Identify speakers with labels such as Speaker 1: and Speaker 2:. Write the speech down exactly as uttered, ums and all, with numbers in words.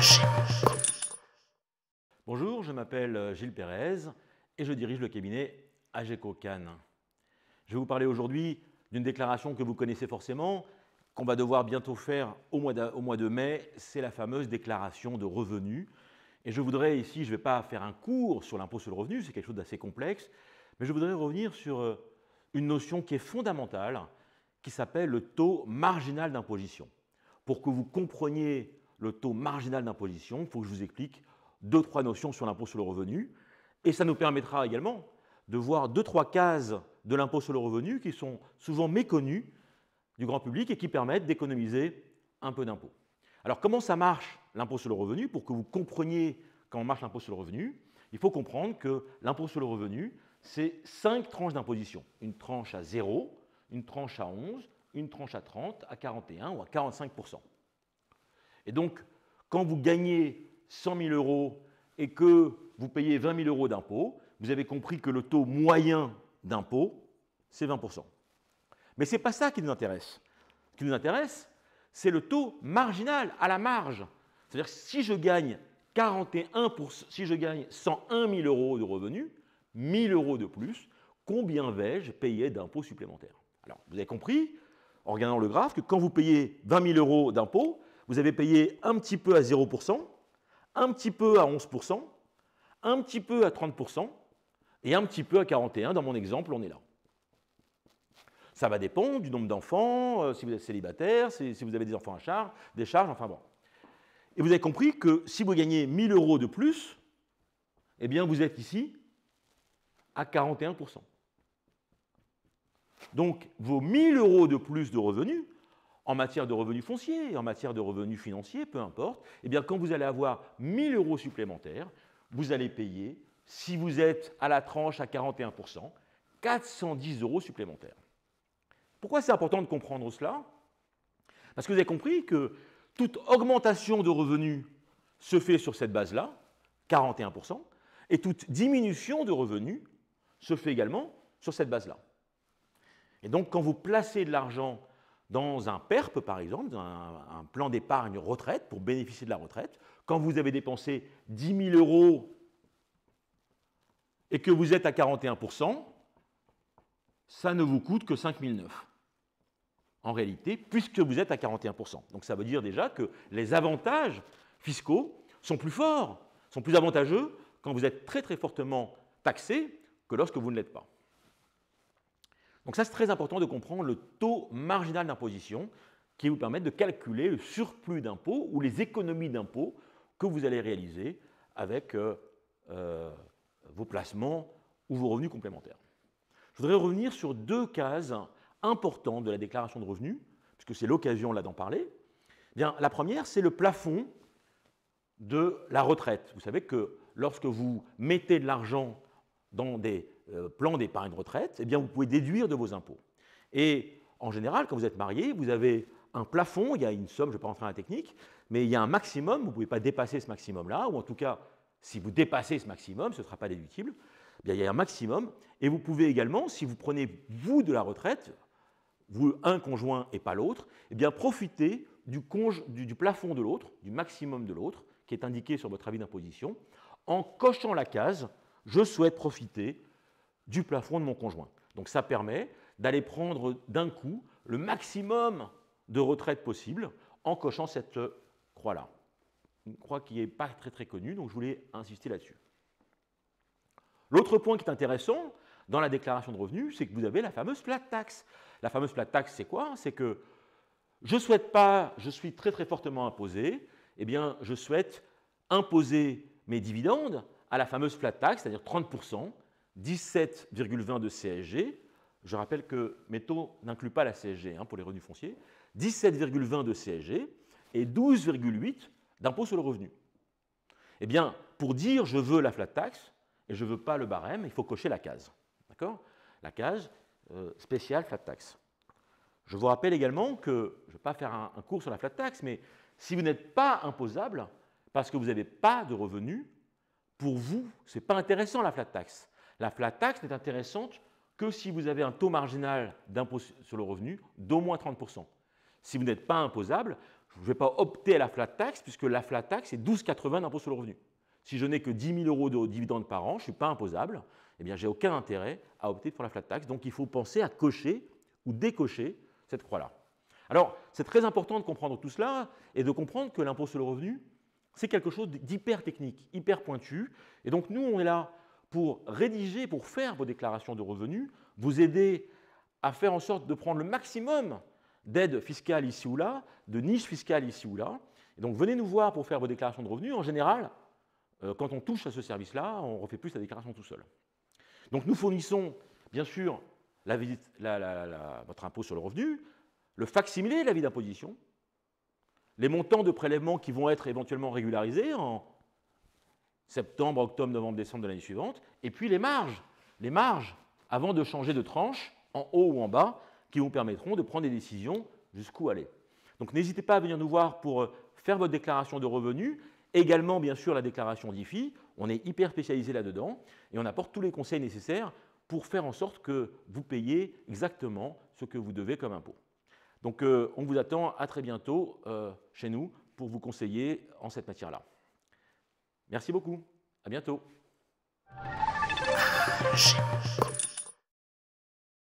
Speaker 1: Bonjour, je m'appelle Gilles Pérez et je dirige le cabinet Ageco-Cannes. Je vais vous parler aujourd'hui d'une déclaration que vous connaissez forcément, qu'on va devoir bientôt faire au mois de, au mois de mai, c'est la fameuse déclaration de revenus. Et je voudrais ici, je ne vais pas faire un cours sur l'impôt sur le revenu, c'est quelque chose d'assez complexe, mais je voudrais revenir sur une notion qui est fondamentale, qui s'appelle le taux marginal d'imposition. Pour que vous compreniez le taux marginal d'imposition, il faut que je vous explique deux, trois notions sur l'impôt sur le revenu, et ça nous permettra également de voir deux, trois cases de l'impôt sur le revenu qui sont souvent méconnues du grand public et qui permettent d'économiser un peu d'impôt. Alors, comment ça marche l'impôt sur le revenu? Pour que vous compreniez comment marche l'impôt sur le revenu, il faut comprendre que l'impôt sur le revenu, c'est cinq tranches d'imposition. Une tranche à zéro, une tranche à onze, une tranche à trente, à quarante et un ou à quarante-cinq pour cent. Et donc, quand vous gagnez cent mille euros et que vous payez vingt mille euros d'impôt, vous avez compris que le taux moyen d'impôt, c'est vingt pour cent. Mais ce n'est pas ça qui nous intéresse. Ce qui nous intéresse, c'est le taux marginal, à la marge. C'est-à-dire que si je gagne quarante et un pour cent, si je gagne cent un mille euros de revenus, mille euros de plus, combien vais-je payer d'impôts supplémentaires? Alors, vous avez compris, en regardant le graphe, que quand vous payez vingt mille euros d'impôts, vous avez payé un petit peu à zéro pour cent, un petit peu à onze pour cent, un petit peu à trente pour cent et un petit peu à quarante et un pour cent. Dans mon exemple, on est là. Ça va dépendre du nombre d'enfants, euh, si vous êtes célibataire, si, si vous avez des enfants à charge, des charges, enfin bon. Et vous avez compris que si vous gagnez mille euros de plus, eh bien vous êtes ici à quarante et un pour cent. Donc vos mille euros de plus de revenus, en matière de revenus fonciers, en matière de revenus financiers, peu importe, eh bien quand vous allez avoir mille euros supplémentaires, vous allez payer, si vous êtes à la tranche à quarante et un pour cent, quatre cent dix euros supplémentaires. Pourquoi c'est important de comprendre cela? Parce que vous avez compris que toute augmentation de revenus se fait sur cette base-là, quarante et un pour cent, et toute diminution de revenus se fait également sur cette base-là. Et donc, quand vous placez de l'argent dans un P E R P, par exemple, dans un, un plan d'épargne retraite, pour bénéficier de la retraite, quand vous avez dépensé dix mille euros et que vous êtes à quarante et un pour cent, ça ne vous coûte que cinq mille neuf. En réalité, puisque vous êtes à quarante et un pour cent. Donc ça veut dire déjà que les avantages fiscaux sont plus forts, sont plus avantageux quand vous êtes très très fortement taxé que lorsque vous ne l'êtes pas. Donc ça, c'est très important de comprendre le taux marginal d'imposition qui vous permet de calculer le surplus d'impôt ou les économies d'impôt que vous allez réaliser avec euh, euh, vos placements ou vos revenus complémentaires. Je voudrais revenir sur deux cases importantes de la déclaration de revenus, puisque c'est l'occasion là d'en parler. Bien, la première, c'est le plafond de la retraite. Vous savez que lorsque vous mettez de l'argent dans des euh, plans d'épargne retraite, eh bien, vous pouvez déduire de vos impôts. Et en général, quand vous êtes marié, vous avez un plafond, il y a une somme, je ne vais pas rentrer dans la technique, mais il y a un maximum, vous ne pouvez pas dépasser ce maximum-là, ou en tout cas, si vous dépassez ce maximum, ce ne sera pas déductible. Eh bien, il y a un maximum, et vous pouvez également, si vous prenez vous de la retraite, vous, un conjoint et pas l'autre, eh bien, profiter du, du, du plafond de l'autre, du maximum de l'autre, qui est indiqué sur votre avis d'imposition, en cochant la case « Je souhaite profiter du plafond de mon conjoint ». Donc ça permet d'aller prendre d'un coup le maximum de retraite possible en cochant cette croix-là. Une croix qui n'est pas très très connue, donc je voulais insister là-dessus. L'autre point qui est intéressant dans la déclaration de revenus, c'est que vous avez la fameuse flat tax. La fameuse flat tax, c'est quoi? C'est que je ne souhaite pas, je suis très très fortement imposé, eh bien je souhaite imposer mes dividendes à la fameuse flat tax, c'est-à-dire trente pour cent, dix-sept virgule vingt de C S G. Je rappelle que mes taux n'incluent pas la C S G hein, pour les revenus fonciers. dix-sept virgule vingt de C S G et douze virgule huit d'impôt sur le revenu. Eh bien, pour dire je veux la flat tax et je ne veux pas le barème, il faut cocher la case. D'accord? La case euh, spéciale flat tax. Je vous rappelle également que, je ne vais pas faire un, un cours sur la flat tax, mais si vous n'êtes pas imposable, parce que vous n'avez pas de revenus, pour vous, ce n'est pas intéressant la flat tax. La flat tax n'est intéressante que si vous avez un taux marginal d'impôt sur le revenu d'au moins trente pour cent. si vous n'êtes pas imposable, je ne vais pas opter à la flat tax, puisque la flat tax est douze virgule quatre-vingts d'impôt sur le revenu. Si je n'ai que dix mille euros de dividendes par an, je ne suis pas imposable, eh bien, j'ai aucun intérêt à opter pour la flat tax. Donc, il faut penser à cocher ou décocher cette croix-là. Alors, c'est très important de comprendre tout cela et de comprendre que l'impôt sur le revenu, c'est quelque chose d'hyper technique, hyper pointu. Et donc, nous, on est là pour rédiger, pour faire vos déclarations de revenus, vous aider à faire en sorte de prendre le maximum d'aides fiscales ici ou là, de niches fiscales ici ou là. Et donc, venez nous voir pour faire vos déclarations de revenus. En général, euh, quand on touche à ce service-là, on ne refait plus la déclaration tout seul. Donc, nous fournissons, bien sûr, la visite, la, la, la, votre impôt sur le revenu, le facsimilé de l'avis d'imposition, les montants de prélèvements qui vont être éventuellement régularisés en septembre, octobre, novembre, décembre de l'année suivante, et puis les marges, les marges avant de changer de tranche, en haut ou en bas, qui vous permettront de prendre des décisions jusqu'où aller. Donc n'hésitez pas à venir nous voir pour faire votre déclaration de revenus, également bien sûr la déclaration d'I F I, on est hyper spécialisé là-dedans, et on apporte tous les conseils nécessaires pour faire en sorte que vous payiez exactement ce que vous devez comme impôt. Donc euh, on vous attend à très bientôt euh, chez nous pour vous conseiller en cette matière-là. Merci beaucoup, à bientôt.